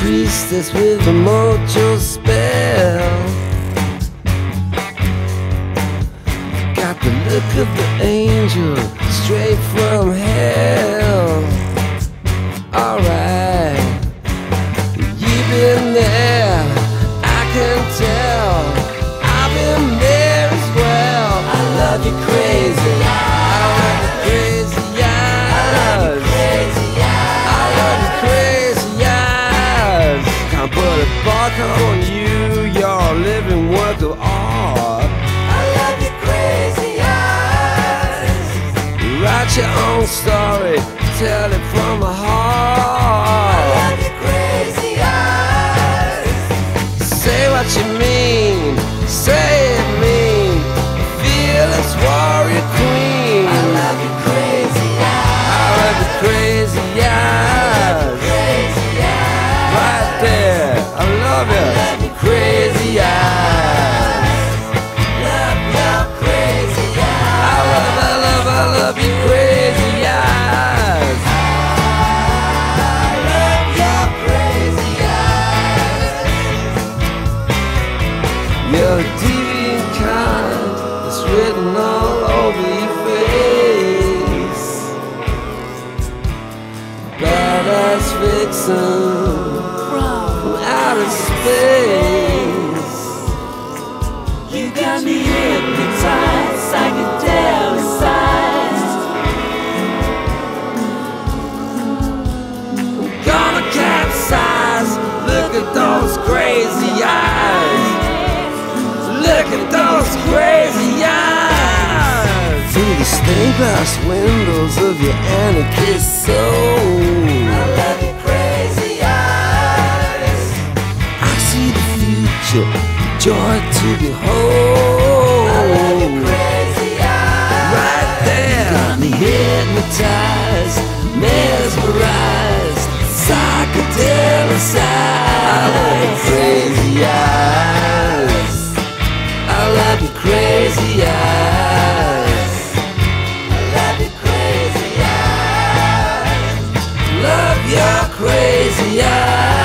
priestess with a mojo spell. Got the look of the angel straight from hell. Alright, you've been there, I can tell. I've been there as well. I love you crazy, I love you crazy, I love you crazy, I love you crazy, yes. Can't put a barcode on you, you're a living work of art. I love you crazy, yes. Write your own story, tell it from the heart. I love you crazy, yes. Say what you mean, say it mean. Fearless warrior queen. I love you crazy, yes. I love you crazy, yes. Crazy, yes. Right there, I love you, crazy, yes. Love you crazy, yes. I love you crazy, yes. I love you crazy, yes. You're a deviant kind that's written all over your face. Badass vixen from outer space. You got me hypnotized, psychedelicized. I'm gonna capsize. Look at those crazy eyes. Look at those crazy eyes. Through the stained glass windows of your anarchist soul. I love you crazy eyes. I see the future, joy to behold. I love you crazy eyes. Right there, got me hypnotized, mesmerized, psychedelicized. I love you crazy eyes. I love you crazy eyes. I love you crazy eyes. Love your crazy eyes.